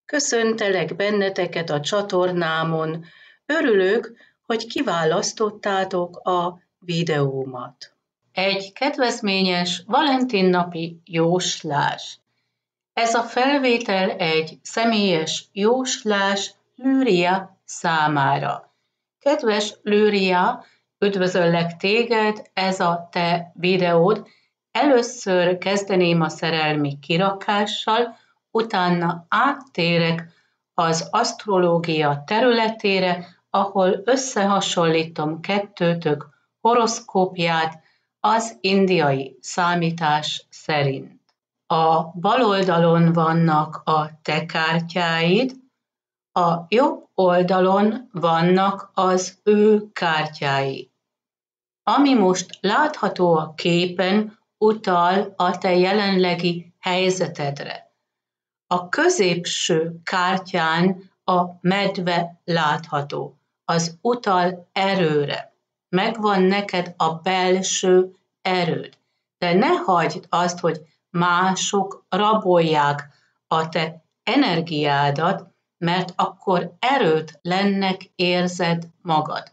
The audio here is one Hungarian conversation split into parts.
Köszöntelek benneteket a csatornámon. Örülök, hogy kiválasztottátok a videómat. Egy kedvezményes Valentin-napi jóslás. Ez a felvétel egy személyes jóslás Lüüria számára. Kedves Lüüria, üdvözöllek téged, ez a te videód. Először kezdeném a szerelmi kirakással, utána áttérek az asztrológia területére, ahol összehasonlítom kettőtök horoszkópját az indiai számítás szerint. A bal oldalon vannak a te kártyáid, a jobb oldalon vannak az ő kártyái. Ami most látható a képen, utal a te jelenlegi helyzetedre. A középső kártyán a medve látható, az utal erőre. Megvan neked a belső erőd, de ne hagyd azt, hogy mások rabolják a te energiádat, mert akkor erőtlennek érzed magad.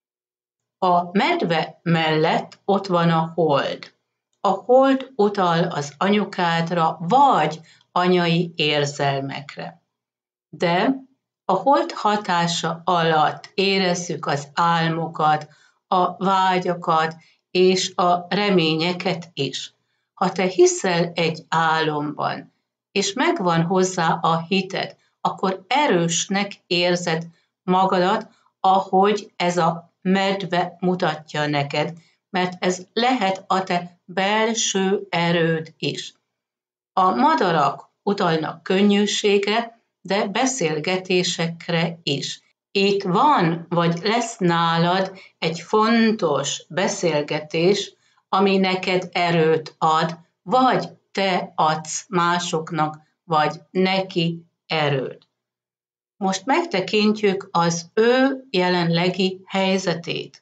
A medve mellett ott van a hold. A hold utal az anyukádra, vagy anyai érzelmekre. De a hold hatása alatt érezzük az álmokat, a vágyakat és a reményeket is. Ha te hiszel egy álomban, és megvan hozzá a hited, akkor erősnek érzed magadat, ahogy ez a medve mutatja neked, mert ez lehet a te belső erőd is. A madarak utalnak könnyűségre, de beszélgetésekre is. Itt van, vagy lesz nálad egy fontos beszélgetés, ami neked erőt ad, vagy te adsz másoknak, vagy neki erőt. Most megtekintjük az ő jelenlegi helyzetét.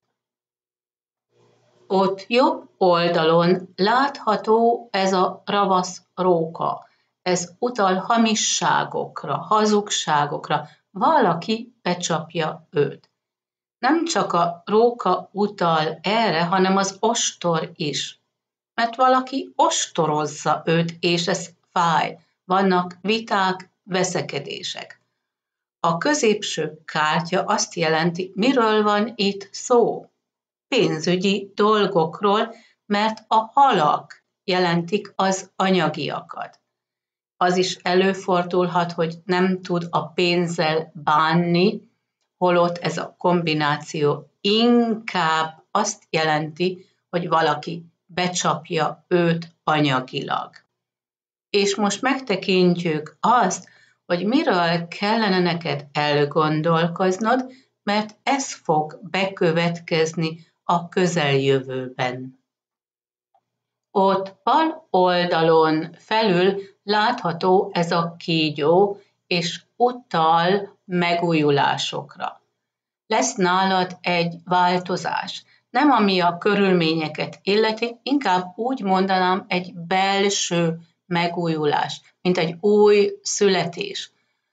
Ott jobb oldalon látható ez a ravasz róka. Ez utal hamisságokra, hazugságokra. Valaki becsapja őt. Nem csak a róka utal erre, hanem az ostor is. Mert valaki ostorozza őt, és ez fáj. Vannak viták, veszekedések. A középső kártya azt jelenti, miről van itt szó. Pénzügyi dolgokról, mert a halak jelentik az anyagiakat. Az is előfordulhat, hogy nem tud a pénzzel bánni, holott ez a kombináció inkább azt jelenti, hogy valaki becsapja őt anyagilag. És most megtekintjük azt, hogy miről kellene neked elgondolkoznod, mert ez fog bekövetkezni a közeljövőben. Ott bal oldalon felül látható ez a kígyó, és utal megújulásokra. Lesz nálad egy változás. Nem ami a körülményeket illeti, inkább úgy mondanám egy belső megújulás, mint egy új születés.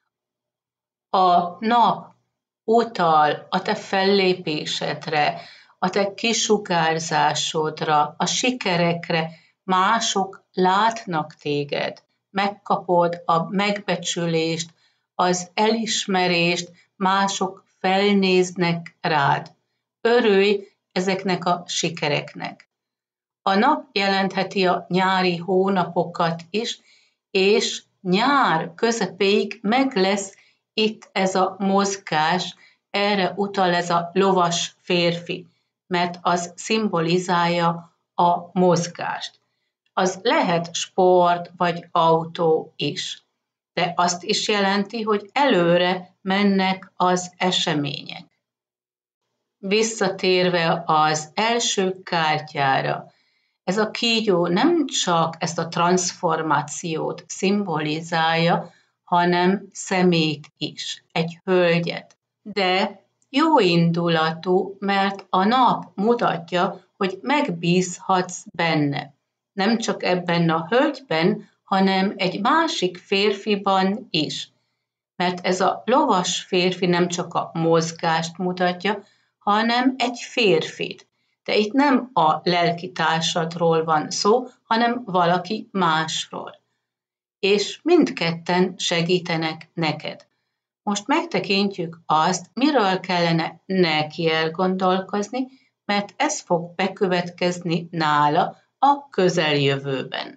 A nap utal a te fellépésedre, a te kisugárzásodra, a sikerekre, mások látnak téged, megkapod a megbecsülést, az elismerést, mások felnéznek rád. Örülj ezeknek a sikereknek. A nap jelentheti a nyári hónapokat is, és nyár közepéig meg lesz itt ez a mozgás, erre utal ez a lovas férfi, mert az szimbolizálja a mozgást. Az lehet sport vagy autó is, de azt is jelenti, hogy előre mennek az események. Visszatérve az első kártyára, ez a kígyó nem csak ezt a transformációt szimbolizálja, hanem szemét is, egy hölgyet. De jó indulatú, mert a nap mutatja, hogy megbízhatsz benne. Nem csak ebben a hölgyben, hanem egy másik férfiban is. mert ez a lovas férfi nem csak a mozgást mutatja, hanem egy férfit. De itt nem a lelkitársadról van szó, hanem valaki másról. És mindketten segítenek neked. Most megtekintjük azt, miről kellene neki elgondolkozni, mert ez fog bekövetkezni nála a közeljövőben.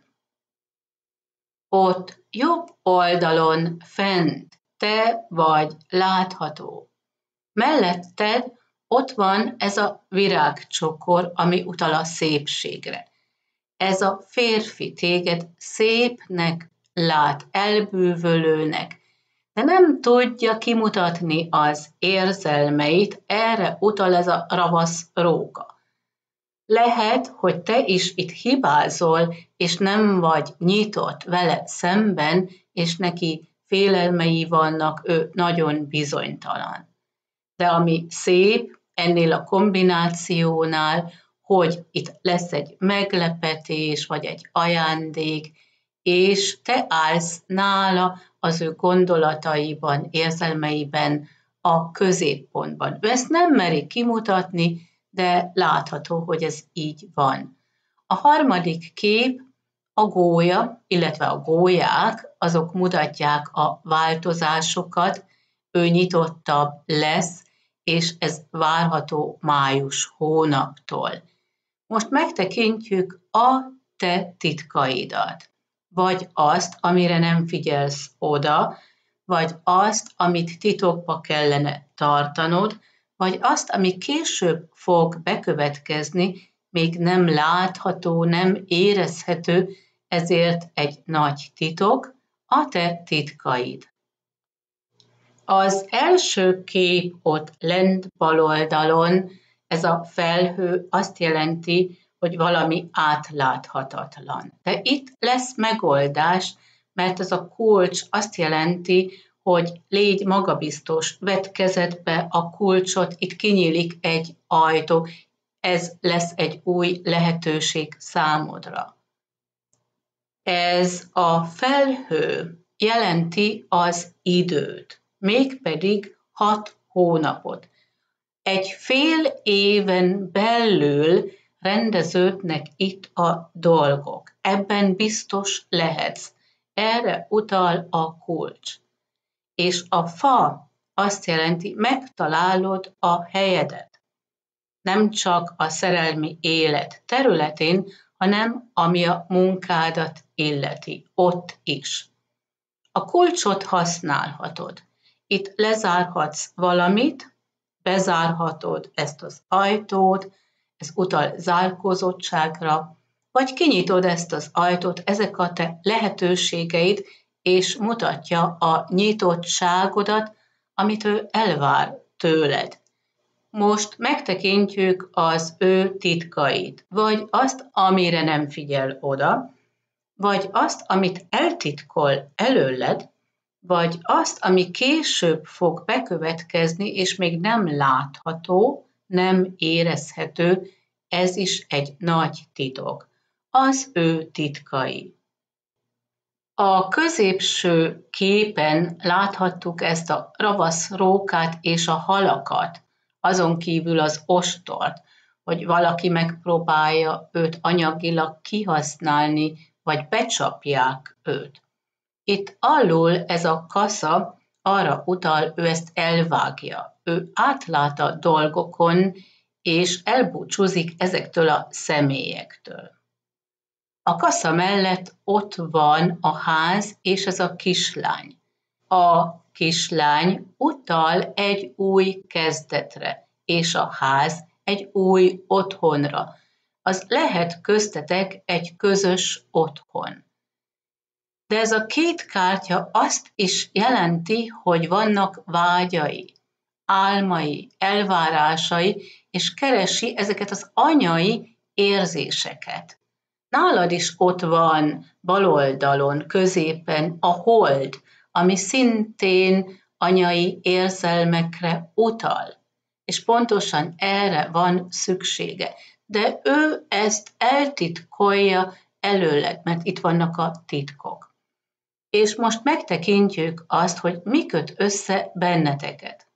Ott jobb oldalon fent te vagy látható. Melletted ott van ez a virágcsokor, ami utal a szépségre. Ez a férfi téged szépnek lát, elbűvölőnek, de nem tudja kimutatni az érzelmeit, erre utal ez a ravasz róka. Lehet, hogy te is itt hibázol, és nem vagy nyitott vele szemben, és neki félelmei vannak, ő nagyon bizonytalan. De ami szép ennél a kombinációnál, hogy itt lesz egy meglepetés, vagy egy ajándék, és te állsz nála az ő gondolataiban, érzelmeiben, a középpontban. Ő ezt nem meri kimutatni, de látható, hogy ez így van. A harmadik kép a gólya, illetve a gólyák, azok mutatják a változásokat, ő nyitottabb lesz, és ez várható május hónaptól. Most megtekintjük a te titkaidat, vagy azt, amire nem figyelsz oda, vagy azt, amit titokba kellene tartanod, vagy azt, ami később fog bekövetkezni, még nem látható, nem érezhető, ezért egy nagy titok, a te titkaid. Az első kép ott lent bal oldalon, ez a felhő azt jelenti, hogy valami átláthatatlan. De itt lesz megoldás, mert ez a kulcs azt jelenti, hogy légy magabiztos, vedd kezedbe a kulcsot, itt kinyílik egy ajtó, ez lesz egy új lehetőség számodra. Ez a felhő jelenti az időt, mégpedig 6 hónapot. Egy fél éven belül rendeződnek itt a dolgok. Ebben biztos lehetsz. Erre utal a kulcs. És a fa azt jelenti, megtalálod a helyedet. Nem csak a szerelmi élet területén, hanem ami a munkádat illeti, ott is. A kulcsot használhatod. Itt lezárhatsz valamit, bezárhatod ezt az ajtót, ez utal zárkózottságra, vagy kinyitod ezt az ajtót, ezek a te lehetőségeid, és mutatja a nyitottságodat, amit ő elvár tőled. Most megtekintjük az ő titkait, vagy azt, amire nem figyel oda, vagy azt, amit eltitkol előled, vagy azt, ami később fog bekövetkezni, és még nem látható, nem érezhető, ez is egy nagy titok. Az ő titkai. A középső képen láthattuk ezt a ravasz rókát és a halakat, azon kívül az ostort, hogy valaki megpróbálja őt anyagilag kihasználni, vagy becsapják őt. Itt alul ez a kasza arra utal, ő ezt elvágja. Ő átlát a dolgokon, és elbúcsúzik ezektől a személyektől. A kasza mellett ott van a ház és ez a kislány. A kislány utal egy új kezdetre, és a ház egy új otthonra. Az lehet köztetek egy közös otthon. De ez a két kártya azt is jelenti, hogy vannak vágyai, álmai, elvárásai, és keresi ezeket az anyai érzéseket. Nálad is ott van bal oldalon, középen a hold, ami szintén anyai érzelmekre utal, és pontosan erre van szüksége. De ő ezt eltitkolja előled, mert itt vannak a titkok. És most megtekintjük azt, hogy mi köt össze benneteket.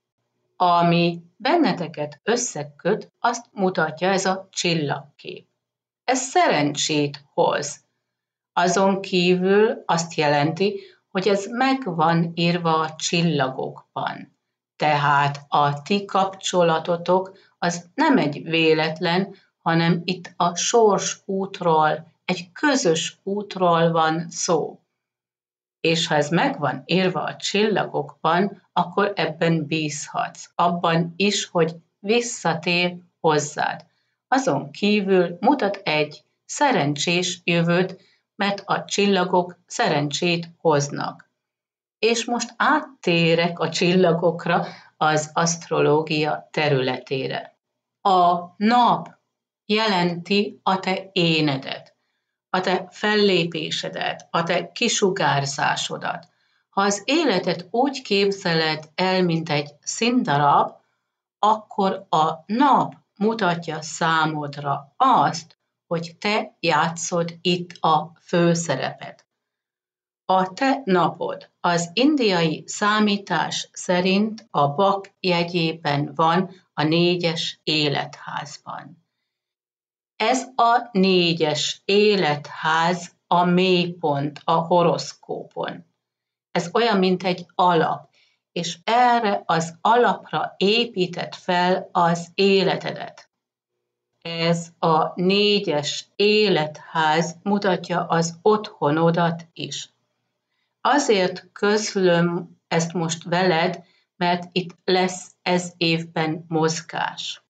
Ami benneteket összeköt, azt mutatja ez a csillagkép. Ez szerencsét hoz. Azon kívül azt jelenti, hogy ez meg van írva a csillagokban. Tehát a ti kapcsolatotok az nem egy véletlen, hanem itt a sors útról, egy közös útról van szó. És ha ez meg van írva a csillagokban, akkor ebben bízhatsz. Abban is, hogy visszatér hozzád. Azon kívül mutat egy szerencsés jövőt, mert a csillagok szerencsét hoznak. És most áttérek a csillagokra, az asztrológia területére. A nap jelenti a te énedet, a te fellépésedet, a te kisugárzásodat. Ha az életet úgy képzeled el, mint egy színdarab, akkor a nap mutatja számodra azt, hogy te játszod itt a főszerepet. A te napod az indiai számítás szerint a Bak jegyében van a 4-es életházban. Ez a 4-es életház a mélypont a horoszkópon. Ez olyan, mint egy alap, és erre az alapra építed fel az életedet. Ez a 4-es életház mutatja az otthonodat is. Azért közlöm ezt most veled, mert itt lesz ez évben mozgás.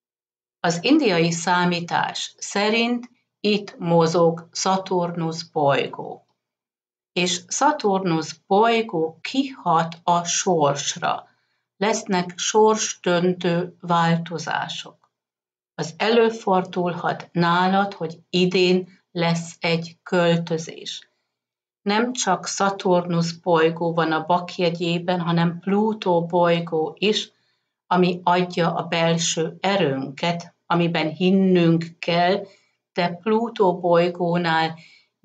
Az indiai számítás szerint itt mozog Szaturnusz bolygó. És Szaturnusz bolygó kihat a sorsra. Lesznek sorsdöntő változások. Az előfordulhat nálad, hogy idén lesz egy költözés. Nem csak Szaturnusz bolygó van a Bak jegyében, hanem Plutó bolygó is, ami adja a belső erőnket, amiben hinnünk kell, de Plutó bolygónál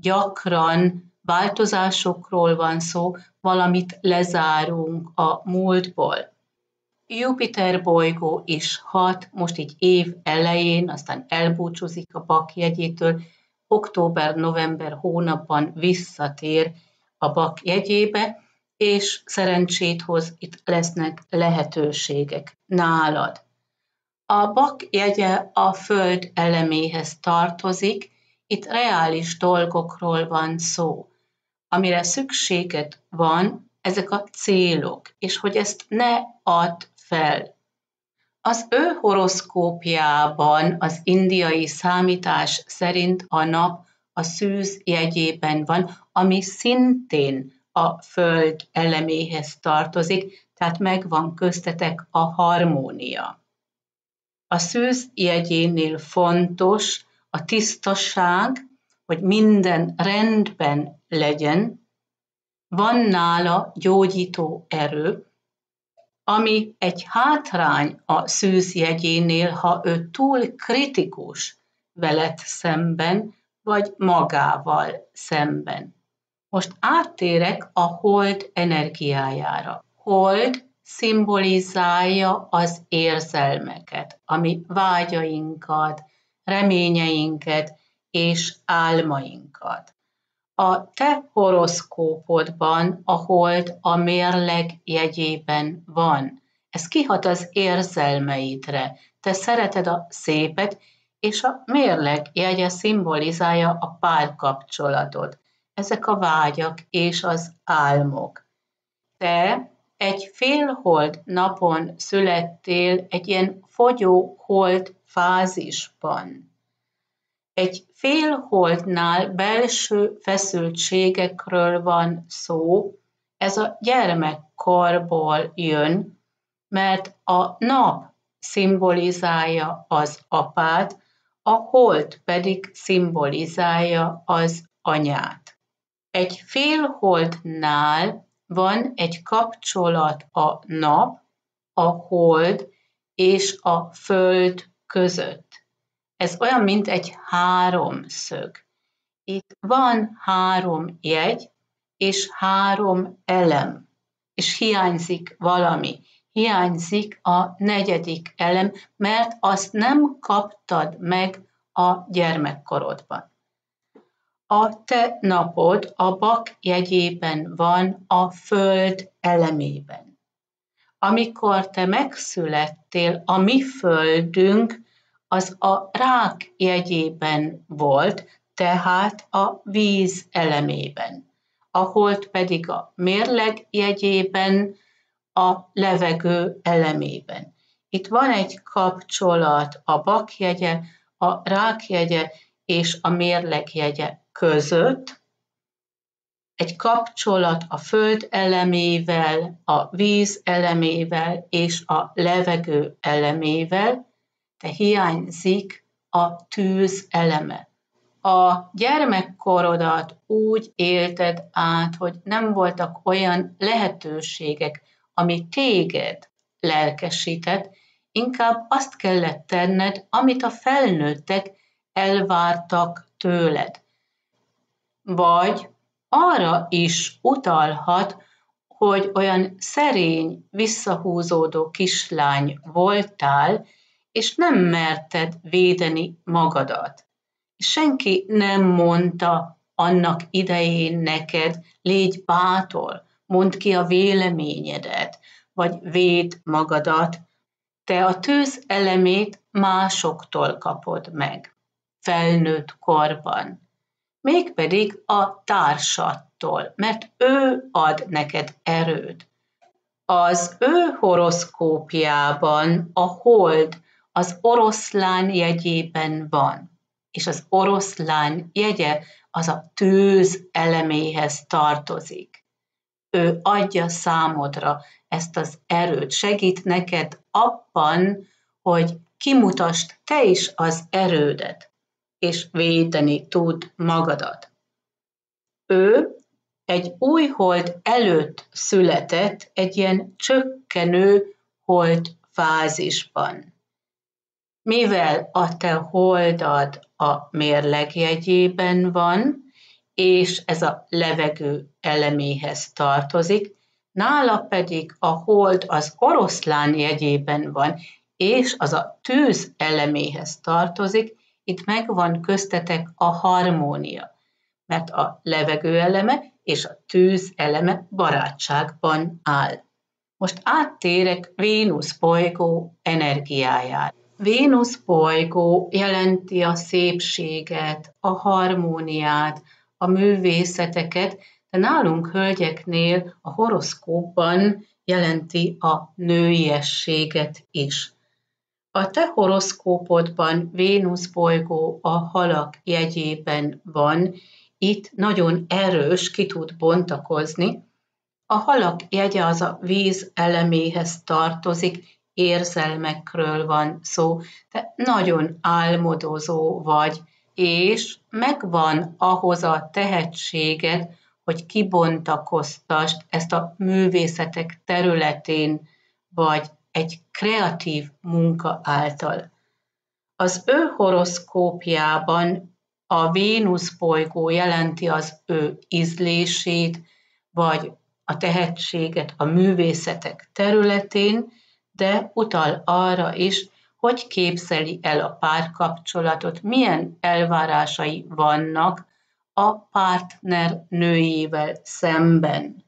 gyakran változásokról van szó, valamit lezárunk a múltból. Jupiter bolygó is hat, most így év elején, aztán elbúcsúzik a Bak jegyétől, október-november hónapban visszatér a Bak jegyébe, és szerencsét hoz, itt lesznek lehetőségek nálad. A Bak jegye a Föld eleméhez tartozik, itt reális dolgokról van szó. Amire szükséged van, ezek a célok, és hogy ezt ne add fel. Az ő horoszkópjában az indiai számítás szerint a nap a szűz jegyében van, ami szintén a Föld eleméhez tartozik, tehát megvan köztetek a harmónia. A szűz jegyénél fontos a tisztaság, hogy minden rendben legyen, van nála gyógyító erő, ami egy hátrány a szűz jegyénél, ha ő túl kritikus veled szemben, vagy magával szemben. Most áttérek a hold energiájára. Hold szimbolizálja az érzelmeket, ami vágyainkat, reményeinket és álmainkat. A te horoszkópodban a hold a mérleg jegyében van. Ez kihat az érzelmeidre. Te szereted a szépet, és a mérleg jegye szimbolizálja a párkapcsolatot. Ezek a vágyak és az álmok. Te egy félhold napon születtél egy ilyen fogyó hold fázisban. Egy félholdnál belső feszültségekről van szó, ez a gyermekkorból jön, mert a nap szimbolizálja az apát, a hold pedig szimbolizálja az anyát. Egy félholdnál van egy kapcsolat a nap, a hold és a föld között. Ez olyan, mint egy háromszög. Itt van 3 jegy, és 3 elem, és hiányzik valami. Hiányzik a 4. elem, mert azt nem kaptad meg a gyermekkorodban. A te napod a Bak jegyében van a Föld elemében. Amikor te megszülettél, a mi Földünk az a Rák jegyében volt, tehát a víz elemében. A Hold pedig a Mérleg jegyében, a levegő elemében. Itt van egy kapcsolat a Bak jegye, a Rák jegye és a Mérleg jegye között, egy kapcsolat a föld elemével, a víz elemével és a levegő elemével, de hiányzik a tűz eleme. A gyermekkorodat úgy élted át, hogy nem voltak olyan lehetőségek, ami téged lelkesített, inkább azt kellett tenned, amit a felnőttek elvártak tőled. Vagy arra is utalhat, hogy olyan szerény, visszahúzódó kislány voltál, és nem merted védeni magadat. Senki nem mondta annak idején neked, légy bátor, mondd ki a véleményedet, vagy védd magadat. Te a tűz elemét másoktól kapod meg, felnőtt korban. Mégpedig a társadtól, mert ő ad neked erőt. Az ő horoszkópjában a Hold az Oroszlán jegyében van, és az Oroszlán jegye az a tűz eleméhez tartozik. Ő adja számodra ezt az erőt, segít neked abban, hogy kimutasd te is az erődet, és védeni tud magadat. Ő egy új hold előtt született egy ilyen csökkenő hold fázisban. Mivel a te holdad a Mérleg jegyében van, és ez a levegő eleméhez tartozik, nála pedig a hold az Oroszlán jegyében van, és az a tűz eleméhez tartozik, itt megvan köztetek a harmónia, mert a levegő eleme és a tűz eleme barátságban áll. Most áttérek Vénusz bolygó energiájára. Vénusz bolygó jelenti a szépséget, a harmóniát, a művészeteket, de nálunk hölgyeknél a horoszkópban jelenti a nőiességet is. A te horoszkópodban Vénusz bolygó a Halak jegyében van, itt nagyon erős, ki tud bontakozni. A Halak jegye az a víz eleméhez tartozik, érzelmekről van szó, te nagyon álmodozó vagy, és megvan ahhoz a tehetséged, hogy kibontakoztasd ezt a művészetek területén, vagy egy kreatív munka által. Az ő horoszkópjában a Vénusz bolygó jelenti az ő ízlését, vagy a tehetséget a művészetek területén, de utal arra is, hogy képzeli el a párkapcsolatot, milyen elvárásai vannak a partner nőjével szemben.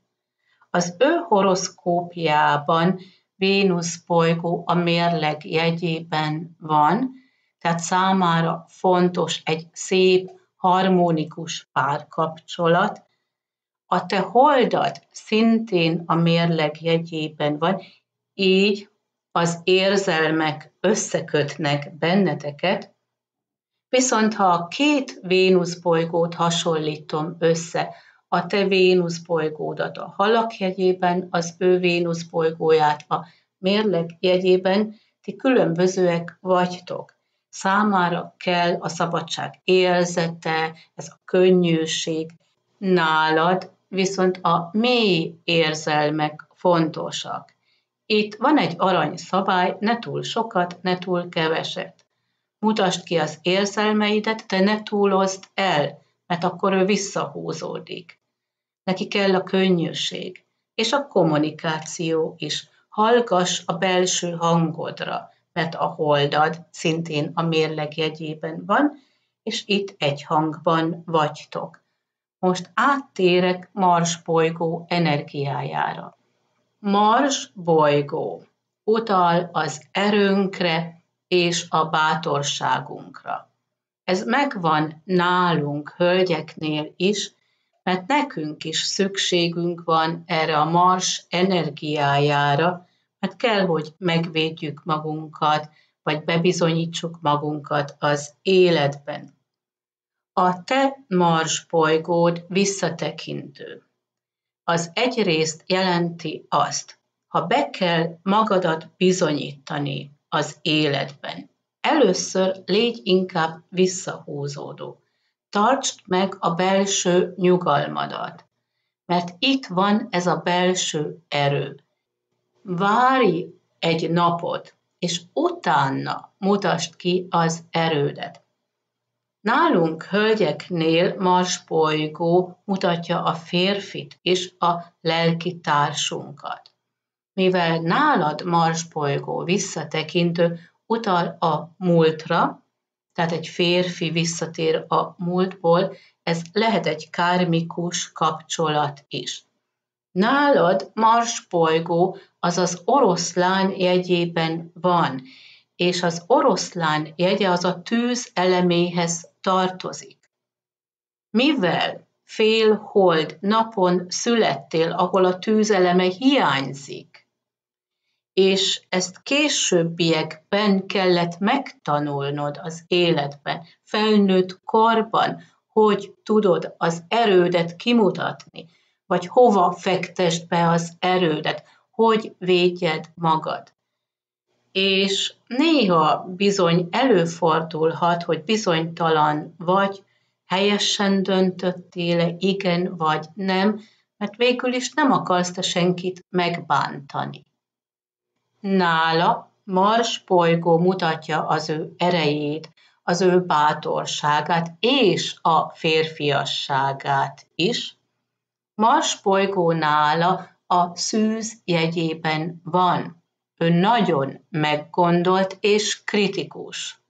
Az ő horoszkópjában Vénusz bolygó a Mérleg jegyében van, tehát számára fontos egy szép, harmonikus párkapcsolat. A te holdad szintén a Mérleg jegyében van, így az érzelmek összekötnek benneteket, viszont ha a két Vénusz bolygót hasonlítom össze, a te Vénusz bolygódat a Halak jegyében, az ő Vénusz bolygóját a Mérleg jegyében, ti különbözőek vagytok. Számára kell a szabadság érzete, ez a könnyűség, nálad viszont a mély érzelmek fontosak. Itt van egy aranyszabály, ne túl sokat, ne túl keveset. Mutasd ki az érzelmeidet, de ne túlozd el, mert akkor ő visszahúzódik. neki kell a könnyűség, és a kommunikáció is. Hallgass a belső hangodra, mert a holdad szintén a mérleg jegyében van, és itt egy hangban vagytok. Most áttérek Mars bolygó energiájára. Mars bolygó utal az erőnkre és a bátorságunkra. Ez megvan nálunk, hölgyeknél is, mert nekünk is szükségünk van erre a Mars energiájára, mert kell, hogy megvédjük magunkat, vagy bebizonyítsuk magunkat az életben. A te Mars bolygód visszatekintő. Az egyrészt jelenti azt, ha be kell magadat bizonyítani az életben, először légy inkább visszahúzódó. Tartsd meg a belső nyugalmadat, mert itt van ez a belső erő. Várj egy napot, és utána mutasd ki az erődet. Nálunk hölgyeknél Mars bolygó mutatja a férfit és a lelki társunkat. Mivel nálad Mars bolygó visszatekintő utal a múltra, tehát egy férfi visszatér a múltból, ez lehet egy kármikus kapcsolat is. Nálad Mars bolygó az az oroszlán jegyében van, és az oroszlán jegye az a tűz eleméhez tartozik. Mivel fél hold napon születtél, ahol a tűzeleme hiányzik, és ezt későbbiekben kellett megtanulnod az életben, felnőtt korban, hogy tudod az erődet kimutatni, vagy hova fektesd be az erődet, hogy védjed magad. És néha bizony előfordulhat, hogy bizonytalan vagy, helyesen döntöttél, igen vagy nem, mert végül is nem akarsz te senkit megbántani. Nála Mars bolygó mutatja az ő erejét, az ő bátorságát és a férfiasságát is. Mars bolygó nála a szűz jegyében van. Ő nagyon meggondolt és kritikus.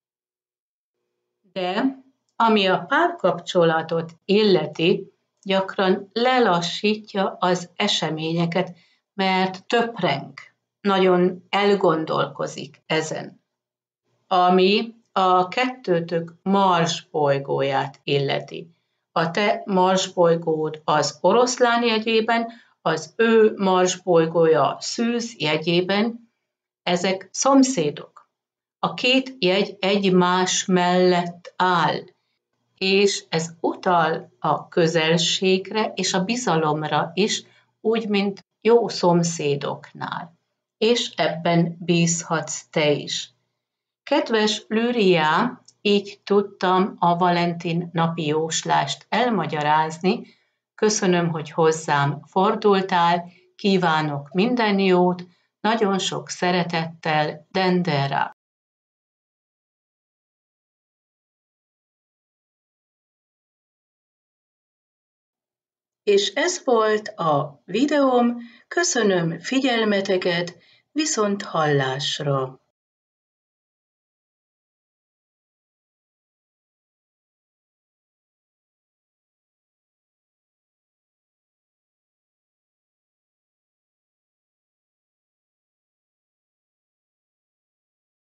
De ami a párkapcsolatot illeti, gyakran lelassítja az eseményeket, mert töpreng, nagyon elgondolkozik ezen. Ami a kettőtök Mars bolygóját illeti. A te Mars bolygód az oroszlán jegyében, az ő Mars bolygója szűz jegyében, ezek szomszédok. A két jegy egymás mellett áll, és ez utal a közelségre és a bizalomra is, úgy, mint jó szomszédoknál. És ebben bízhatsz te is. Kedves Lüriá, így tudtam a Valentin napi jóslást elmagyarázni. Köszönöm, hogy hozzám fordultál, kívánok minden jót, nagyon sok szeretettel, Dendera. És ez volt a videóm, köszönöm figyelmeteket, viszont hallásra!